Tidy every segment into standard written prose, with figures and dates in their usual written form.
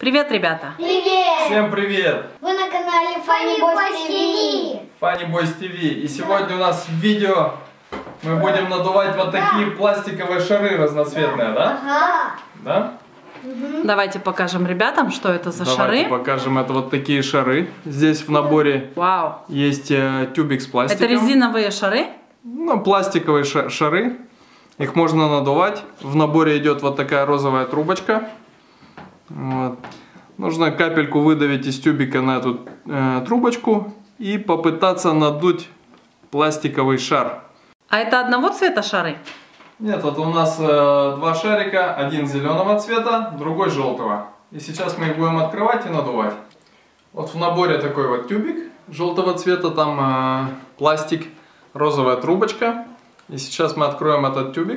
Привет, ребята! Привет! Всем привет! Вы на канале Funny Boys TV. Funny Boys TV. И сегодня у нас в видео мы будем надувать вот такие пластиковые шары разноцветные, да? Ага. Да? Давайте покажем ребятам, что это за Давайте шары. покажем. Это вот такие шары. Здесь в наборе Вау! есть тюбик с пластиком. Это резиновые шары? Ну, пластиковые шары. Их можно надувать. В наборе идет вот такая розовая трубочка. Вот. Нужно капельку выдавить из тюбика на эту трубочку и попытаться надуть пластиковый шар. А это одного цвета шары? Нет, вот у нас два шарика, один зеленого цвета, другой желтого. И сейчас мы их будем открывать и надувать. Вот в наборе такой вот тюбик желтого цвета, там пластик, розовая трубочка. И сейчас мы откроем этот тюбик,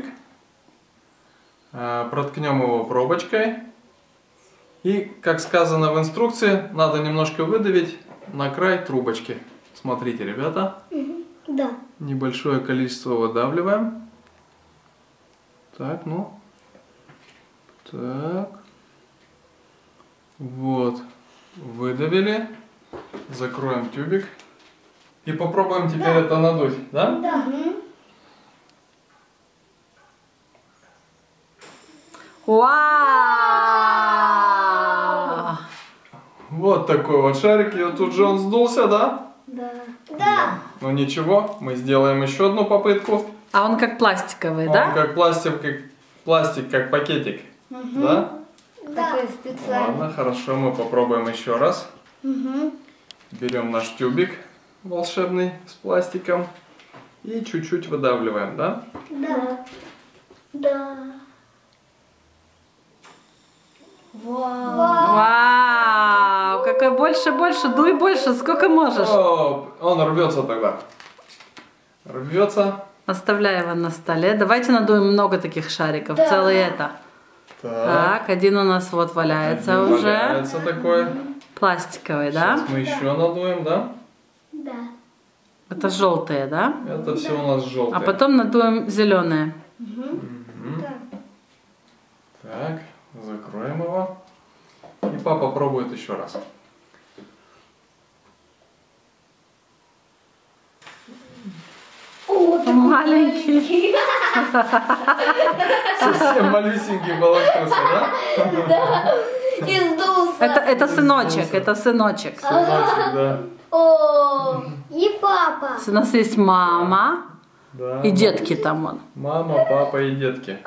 проткнем его пробочкой. И, как сказано в инструкции, надо немножко выдавить на край трубочки. Смотрите, ребята. Да. Небольшое количество выдавливаем. Так, ну. Так. Вот. Выдавили. Закроем тюбик. И попробуем теперь это надуть, да? Да. Вау! Вот такой вот шарик. И вот тут же он сдулся, да? Да. Да. Ну ничего, мы сделаем еще одну попытку. А он как пластиковый, Он да? как пластик, как пакетик. Да? Такой специальный. Ладно, хорошо, мы попробуем еще раз. Берем наш тюбик волшебный с пластиком и чуть-чуть выдавливаем, да? Да. Да. Вау. Вау! Какой больше, дуй больше, сколько можешь. О, он рвется тогда. Рвется. Оставляй его на столе. Давайте надуем много таких шариков, Да. целый это. Так, Так, один у нас вот валяется один уже. валяется такой. Пластиковый, да? Сейчас мы еще надуем, да? Да. Это желтые, да? Это все у нас желтое. А потом надуем зеленые. Так, закроем его. И папа пробует еще раз. О, Маленький. Совсем малюсенький получился, да? и сдулся. Это сыночек, это сыночек. Сыночек, да. О, и папа. У нас есть мама Да. и детки там вон. Мама, папа и детки.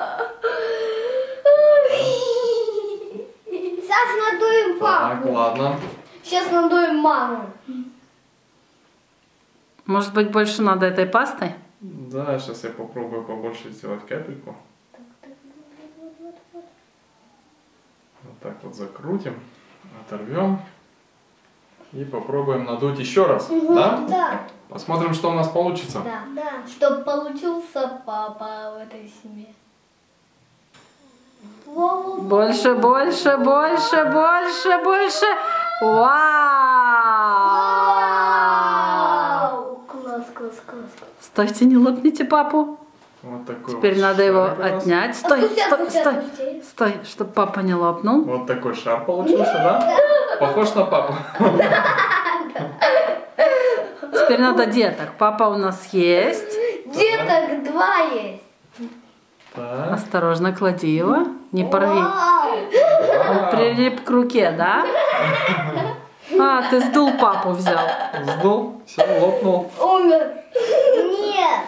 Сейчас надуем Так, папу. ладно. Сейчас надуем маму. Может быть, больше надо этой пастой? Да, сейчас я попробую побольше сделать капельку. Вот так вот закрутим, оторвем. И попробуем надуть еще раз. Да? Да. Посмотрим, что у нас получится. Да. Да. Чтоб получился папа в этой семье. Больше. Вау! Класс. Стойте, не лопните папу. Вот такой Теперь вот надо его шарик у нас. отнять. Стой, чтобы папа не лопнул. Вот такой шар получился, да? Похож на папу. Теперь надо деток. Папа у нас есть. Деток два есть. Так. Осторожно, клади его. Не порви. Вау. Он прилип к руке, да? А, ты сдул папу, взял. Сдул, все, лопнул. Умер. Нет.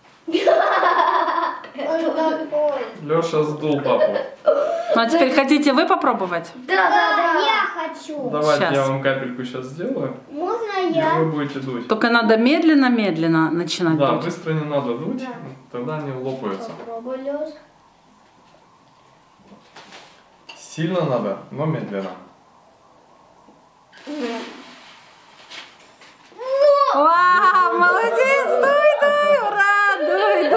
Он такой. Леша сдул папу. Ну, а теперь хотите вы попробовать? Да, я хочу. Давайте Щас. я вам капельку сейчас сделаю. Можно И я? вы будете дуть. Только надо медленно начинать Да, дуть. быстро не надо дуть, Да. тогда они лопаются. Попробуй, Лёш. Сильно надо, но медленно. Вау, молодец, дуй, ура, дуй.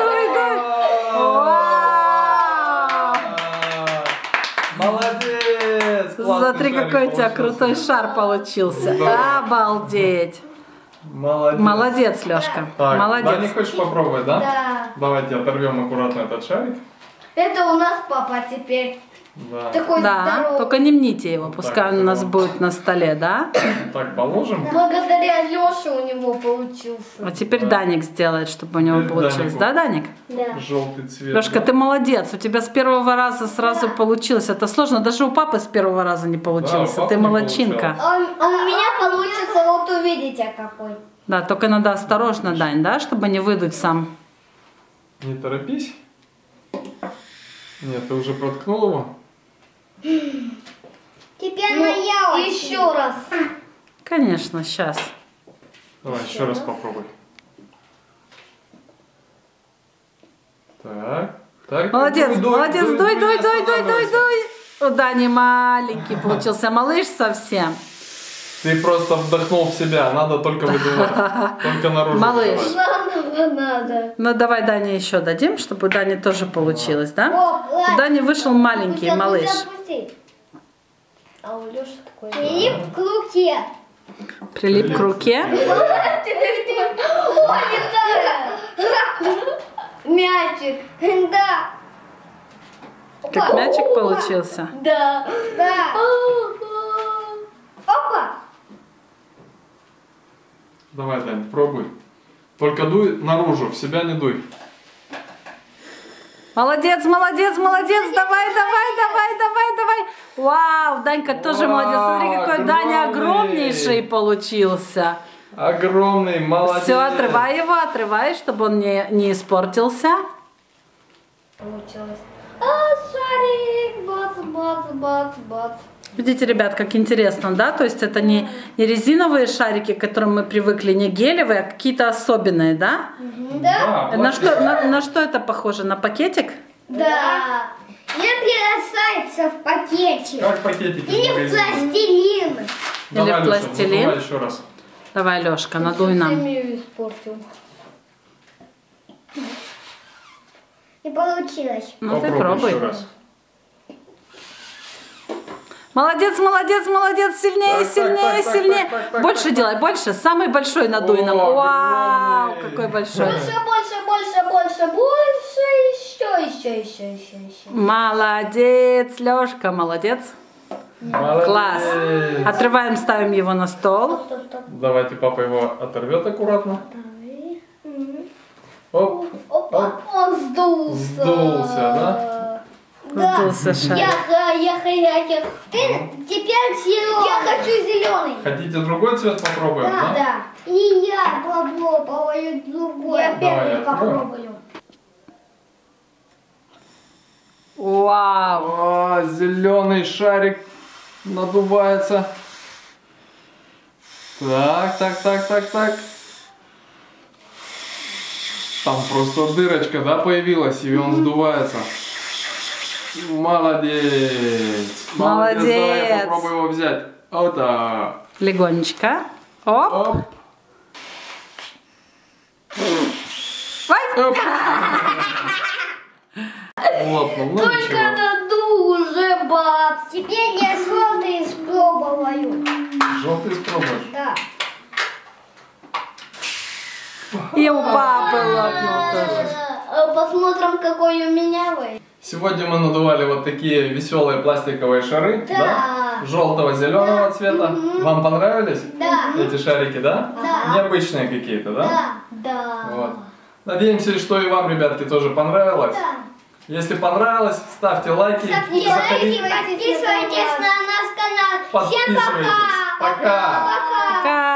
Вау! Молодец! Классный Смотри, шарик какой у тебя получился. крутой шар получился. Да. Обалдеть. Молодец. Молодец, Лёшка. Так, Молодец. да, не хочешь попробовать, да? Да. Давайте оторвем аккуратно этот шарик. Это у нас папа теперь. Да. Такой Да, здоровый. только не мните его, Вот пускай так он у нас вот. будет на столе, да? Так, положим. Благодаря Лёше у него получился. А теперь Да. Даник сделает, чтобы у него Теперь получилось. Данику. Да, Даник? Да. Желтый цвет. Лешка, да? ты молодец. У тебя с первого раза сразу получилось. Это сложно. Даже у папы с первого раза не получилось. папы Ты не молодчинка. А у меня получится, вот увидите какой. Да, только надо осторожно, Дань, да, чтобы не выдуть сам. Не торопись. Нет, ты уже проткнул его? Теперь моя еще раз. Конечно, сейчас. Давай, еще раз попробуй. Так. Так. Молодец, молодец. Дуй, дуй, не дуй, дуй, дуй, останавливайся. дуй. У Дани маленький получился малыш совсем. Ты просто вдохнул в себя, надо только выдувать. Только наружу. Малыш. выдувать. Надо. Ну давай Дане еще дадим, чтобы у Дани тоже получилось, да? О, ладно. У Дани вышел маленький Пусть малыш. опусти. А у Лёши такой. Прилип к руке. Прилип к руке. Ой, мячик. Да. Как мячик получился. Да. Да. Опа. Давай, Дань, пробуй. Только дуй наружу, в себя не дуй. Молодец, молодец, молодец. Давай, давай, давай, давай, давай. Вау, Данька тоже Вау, молодец. Смотри, какой Даня огромный. огромнейший получился. Огромный, молодец. Все, отрывай его, отрывай, чтобы он не испортился. Получилось. А, шарик. Бац, бац, бац, бац. Видите, ребят, как интересно, да? То есть это не резиновые шарики, к которым мы привыкли, не гелевые, а какие-то особенные, да? Да? На что это похоже? На пакетик? Да. Не превращается в пакетик. Как пакетики. Или в пластилин. Давай, Или в Леша, пластилин. надувай еще раз. Давай, Лешка, надуй нам. Семью испортил. Не получилось. Ну ты Попробуй пробуй. еще раз. Молодец, молодец, молодец, сильнее, Так, сильнее, так, сильнее. так, Больше так. делай, больше. Самый большой надуй нам. О, Вау, огромный. какой большой. Больше, больше, больше, больше, больше. Еще. Молодец, Лешка, молодец. Молодец. Класс. Отрываем, ставим его на стол. Стоп. Давайте папа его оторвет аккуратно. Оп. Опа, он сдулся. Сдулся, да? Сдулся шарик. Я. Теперь зеленый. Я хочу зеленый. Хотите другой цвет попробуем, да? Да. И я попробую другой. Я первый Давай, попробую. Вау. О, зеленый шарик надувается. Так. Там просто дырочка, да, появилась, и он сдувается. Молодец. Молодец. Давай я попробую его взять. Вот так. Легонечко. Оп. Оп. Ой. Оп. Лопнул, ну Только ничего. надул уже, бац. Теперь я желтый испробую. Желтый спробуешь. Да. И у папы лопнул тоже. Посмотрим, какой у меня вы. Сегодня мы надували вот такие веселые пластиковые шары, Да. Желтого, зеленого цвета. Вам понравились? Да. Эти шарики, да? Да. Необычные какие-то, да? Да. Вот. Надеемся, что и вам, ребятки, тоже понравилось. Да. Если понравилось, ставьте лайки. Ставьте лайки, подписывайтесь на наш канал. Всем Подписывайтесь. пока. Пока. Пока. Пока.